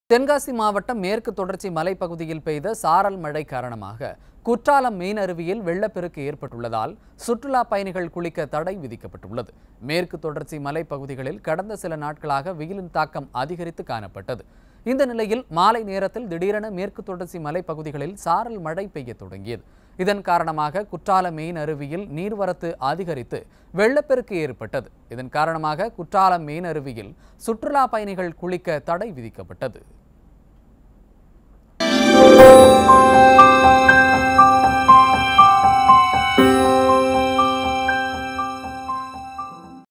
தென்காசி மாவட்டம் மேற்கு தொடர்ச்சி மலைப்பகுதியில் பெய்த சாரல் மழை காரணமாக குற்றாலம் மீன் அருவியில் வெள்ளப்பெருக்கு ஏற்பட்டுள்ளதால் சுற்றுலா பயணிகள் குளிக்க தடை விதிக்கப்பட்டுள்ளது. மேற்கு தொடர்ச்சி மலைப்பகுதிகளில் கடந்த சில நாட்களாக வெயிலின் தாக்கம் அதிகரித்து காணப்பட்டது. இந்த நிலையில் மாலை நேரத்தில் திடீரென மேற்கு தொடர்ச்சி மலைப்பகுதிகளில் சாரல் மழை பெய்ய தொடங்கியது. இதன் காரணமாக குற்றாலம் மீன் அருவியில் நீர்வரத்து அதிகரித்து வெள்ளப்பெருக்கு ஏற்பட்டது. இதன் காரணமாக குற்றாலம் மீன் அருவியில் சுற்றுலா பயணிகள் குளிக்க தடை விதிக்கப்பட்டது.